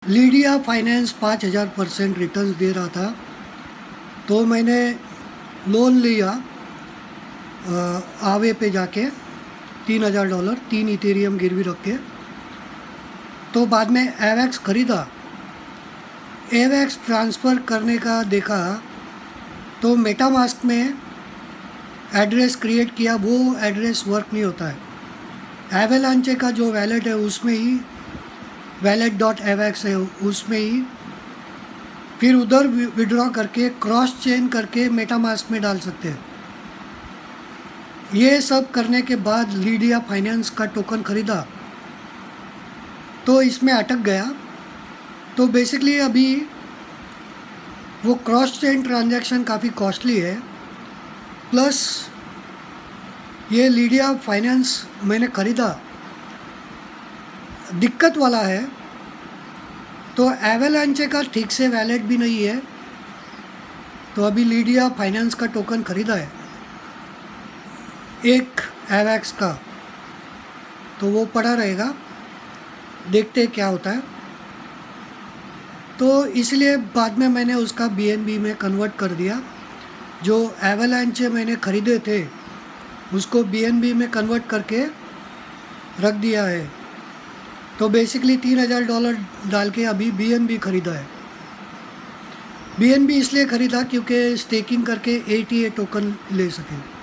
Lydia finance 5000% returns दे रहा था, तो मैंने लोन लिया आवे पे जाके $3000 3 इथेरियम गिरवी रख के। तो बाद में एवेक्स ख़रीदा। एवेक्स ट्रांसफ़र करने का देखा तो मेटामास्क में एड्रेस क्रिएट किया, वो एड्रेस वर्क नहीं होता है। एवेलांचे का जो वैलेट है उसमें ही wallet.avex है, उसमें ही फिर उधर विड्रॉ करके क्रॉस चेन करके मेटामास्क में डाल सकते हैं। ये सब करने के बाद लीडिया फाइनेंस का टोकन ख़रीदा तो इसमें अटक गया। तो बेसिकली अभी वो क्रॉस चेन ट्रांजैक्शन काफ़ी कॉस्टली है, प्लस ये लीडिया फाइनेंस मैंने ख़रीदा दिक्कत वाला है। तो एवेलांचे का ठीक से वैलेट भी नहीं है, तो अभी लीडिया फाइनेंस का टोकन ख़रीदा है एक एवेक्स का, तो वो पड़ा रहेगा, देखते हैं क्या होता है। तो इसलिए बाद में मैंने उसका BNB में कन्वर्ट कर दिया। जो एवेलांचे मैंने ख़रीदे थे उसको BNB में कन्वर्ट करके रख दिया है। तो बेसिकली $3000 डाल के अभी BNB ख़रीदा है। BNB इसलिए ख़रीदा क्योंकि स्टेकिंग करके ATA टोकन ले सकें।